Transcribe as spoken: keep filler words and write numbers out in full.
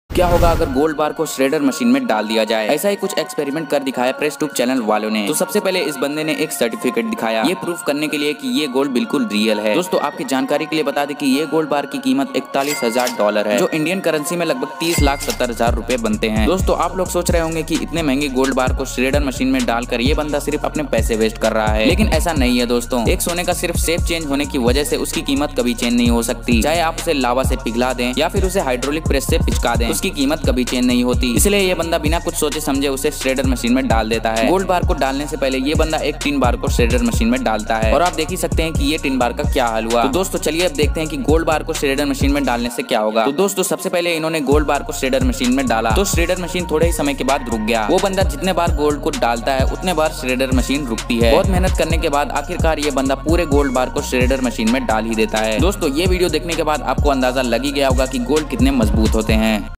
क्या होगा अगर गोल्ड बार को श्रेडर मशीन में डाल दिया जाए। ऐसा ही कुछ एक्सपेरिमेंट कर दिखाया प्रेस ट्यूब चैनल वालों ने। तो सबसे पहले इस बंदे ने एक सर्टिफिकेट दिखाया, ये प्रूफ करने के लिए कि ये गोल्ड बिल्कुल रियल है। दोस्तों आपकी जानकारी के लिए बता दें कि ये गोल्ड बार की कीमत इकतालीस हजार डॉलर है, जो इंडियन करेंसी में लगभग तीस लाख सत्तर हजार रूपए बनते हैं। दोस्तों आप लोग सोच रहे होंगे कि इतने महंगे गोल्ड बार को श्रेडर मशीन में डालकर ये बंदा सिर्फ अपने पैसे वेस्ट कर रहा है, लेकिन ऐसा नहीं है दोस्तों। एक सोने का सिर्फ शेप चेंज होने की वजह से उसकी कीमत कभी चेंज नहीं हो सकती। चाहे आप उसे लावा से पिघला दें या फिर उसे हाइड्रोलिक प्रेस से पिचका दें, उसकी कीमत कभी चेंज नहीं होती। इसलिए ये बंदा बिना कुछ सोचे समझे उसे श्रेडर मशीन में डाल देता है। गोल्ड बार को डालने से पहले ये बंदा एक टिन बार को श्रेडर मशीन में डालता है, और आप देख ही सकते हैं कि ये टिन बार का क्या हाल हुआ। तो दोस्तों चलिए अब देखते हैं कि गोल्ड बार को श्रेडर मशीन में डालने से क्या होगा। तो दोस्तों सबसे पहले इन्होंने गोल्ड बार को श्रेडर मशीन में डाला तो श्रेडर मशीन थोड़े ही समय के बाद रुक गया। वो बंदा जितने बार गोल्ड को डालता है उतने बार श्रेडर मशीन रुकती है। बहुत मेहनत करने के बाद आखिरकार ये बंदा पूरे गोल्ड बार को श्रेडर मशीन में डाल ही देता है। दोस्तों ये वीडियो देखने के बाद आपको अंदाजा लग ही गया होगा कि गोल्ड कितने मजबूत होते हैं।